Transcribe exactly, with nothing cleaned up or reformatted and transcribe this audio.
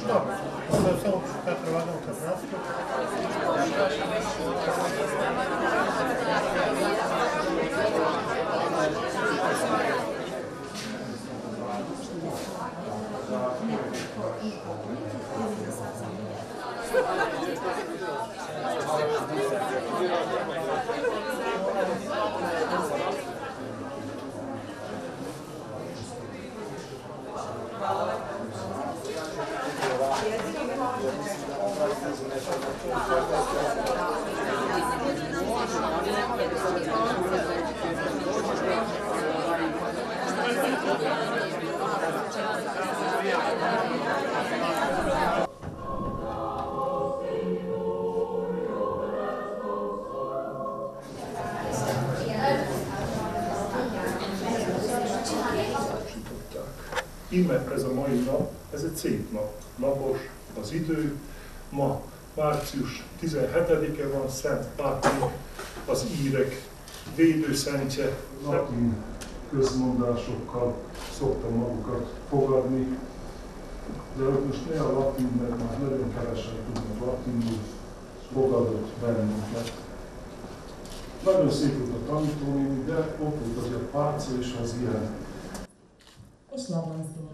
Dobro, onda samo kad prevagam kad nastup. Íme ez a mai nap, ez egy szép nap. Napos az idő. Ma március tizenhetedike van, Szent Pátrik, az írek védőszentje. Latin közmondásokkal szoktam magukat fogadni, de most ne a latin, mert már nagyon kevesen tudnak latinul, fogadott bennünket. Nagyon szép volt a tanítónéni, de ott volt azért Pálca és az ilyen. És Labanc Dóra.